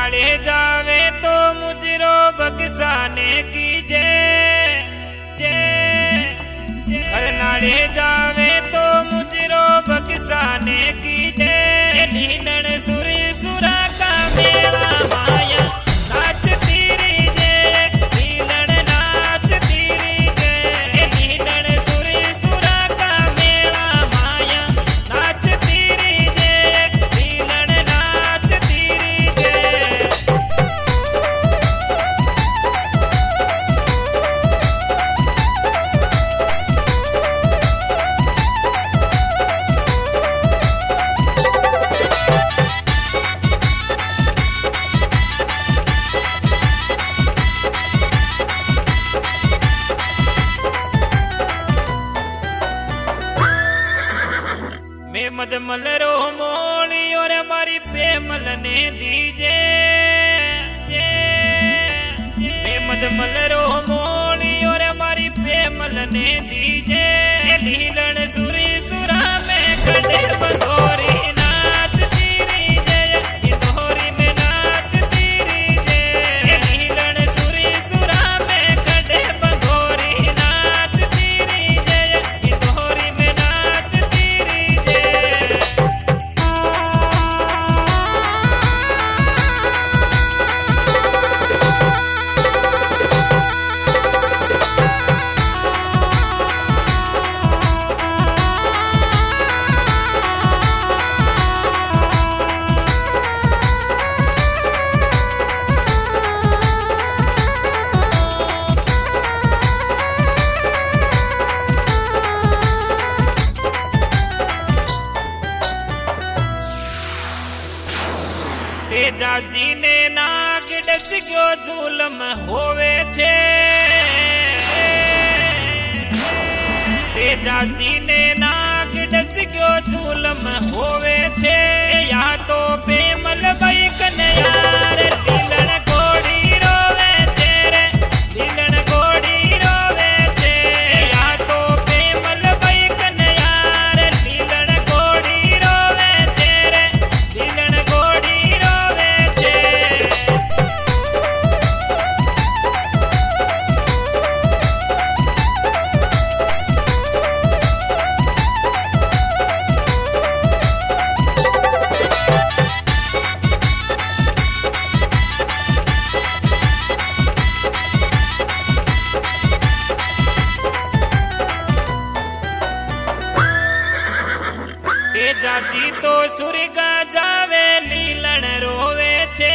नाले जावे तो मुजरो बक्साने की घर नाले जावे तो मुजरो बक्साने की ढीलन सुरी सुरा का मेला माया नाच तीरी ढीलन नाच तीरी ढीलन सुरी सुरा का मेला माया नाच तीरी ढीलन नाच तीरी मदमल रो मोली और हमारी बेमल ने दीजे मदमल रो मोली और हमारी बेमल ने दीजे ढीलन सुरी सुरा में खड़े बंदोरी नाच तीरी इंदौरी में नाच तीरी ढीलन सुरी सुरा में खड़े बंदोरी नाच तीरी इंदौरी में नाच तीरी तेजा जी ने नाग डस गयो जुलम होवे छे तेजा जी ने नाग डस गयो जुलम होवे छे या तो बेमल भाई कन्यार ढीलन घोड़ी रोवे छे रे ढीलन घोड़ी रोवे छे या तो बेमल भाई कन्यार ढीलन घोड़ी रोवे छे रे ढीलन घोड़ी जाजी तो सुरगा जावे लीलन रोवे छे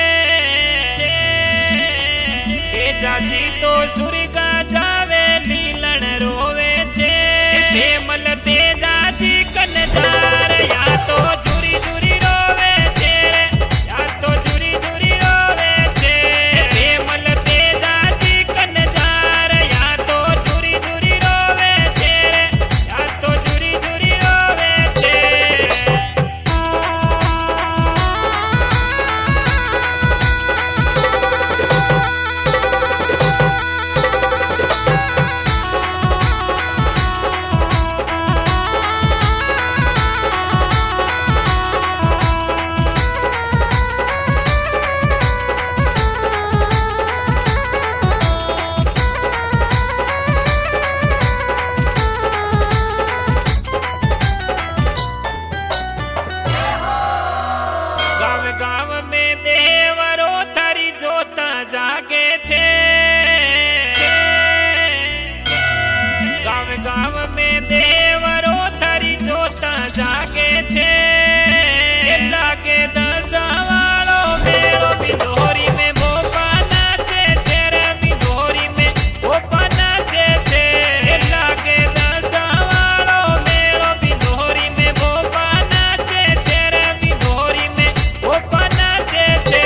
जाजी तो सुरगा जावे लीलन रोवे छे बेमल तेजा जी कनदार या तो झुरी झुरी रोवे छे या तो झुरी झुरी रोवे छे बेमल तेजा जी कनदार या तो झुरी झुरी रोवे छे या तो झुरी झुरी रोवे छे गाँव में देवरो थारी जोता जागे छे गाँव में देवरो थारी जोता जागे छे लागे दसावालो मेरो बिंदोरी में भोपा नाचे छे रे बिंदोरी में भोपा नाचे छे लागे दसावालो मेरो बिंदोरी में भोपा नाचे छे रे बिंदोरी में भोपा नाचे छे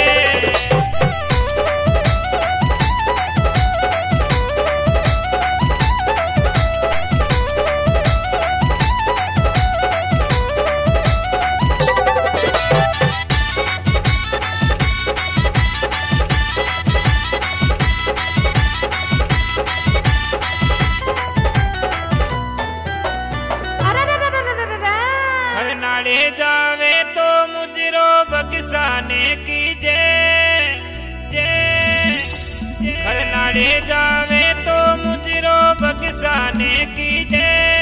नाले जावे तो मुजरो बक्साने की जाड़े जावे तो मुजरो बगसाने की जय।